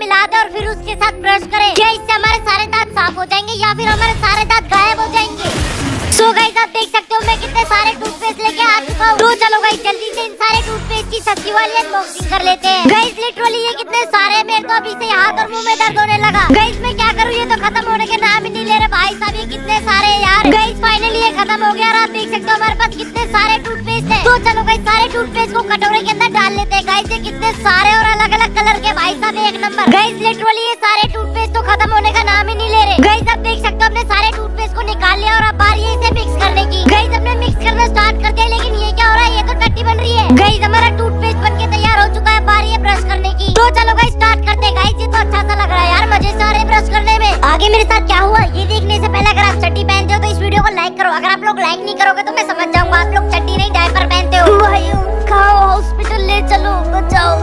मिला दे और फिर उसके साथ ब्रश करें। क्या इससे हमारे सारे दांत साफ हो जाएंगे या फिर हमारे सारे दांत गायब हो जाएंगे? सो गाइस आप देख सकते हो मैं कितने सारे टूथपेस्ट लेके आ चुका हूँ। तो चलो गाइस जल्दी से इन सारे टूथपेस्ट की सस्ती वाली अनबॉक्सिंग कर लेते हैं। गाइस लिटरली ये कितने सारे, मेरे तो अभी से हाथ और मुंह में दर्द होने लगा। गाइस मैं क्या करूँ, ये तो खत्म होने के नाम ही नहीं ले रहे भाई साहब, ये कितने सारे यार। गाइस फाइनली ये खत्म हो गया और आप देख सकते हो हमारे पास कितने सारे टूथपेस्ट है। तो चलो गाइस सारे टूथपेस्ट को कटोरे के अंदर डाल लेते हैं। गाइस ये कितने सारे और अलग अलग कलर के भाई साहब, एक नंबर। गाइस लिटरली ये सारे टूथपेस्ट तो खत्म होने का नाम ही नहीं ले रहे। गाइस आप देख सकते हो हमने सारे टूथपेस्ट को निकाल लिया और अब बारी है इसे मिक्स करने की। गाइस हमने मिक्स करना स्टार्ट कर दिया, लेकिन ये क्या हो रहा है, ये तो टट्टी बन रही है। गाइस हमारा टूथपेस्ट बनके तैयार हो चुका है, बारी है ब्रश करने की। तो चलो गाइस स्टार्ट करते हैं। गाइस ये तो अच्छा सा लग रहा है यार, मजे से आ रहे हैं ब्रश करने में। आगे मेरे साथ क्या हुआ ये देखने से पहले अगर आप चड्डी पहनते हो तो इस वीडियो को लाइक करो। अगर आप लोग लाइक नहीं करोगे तो मैं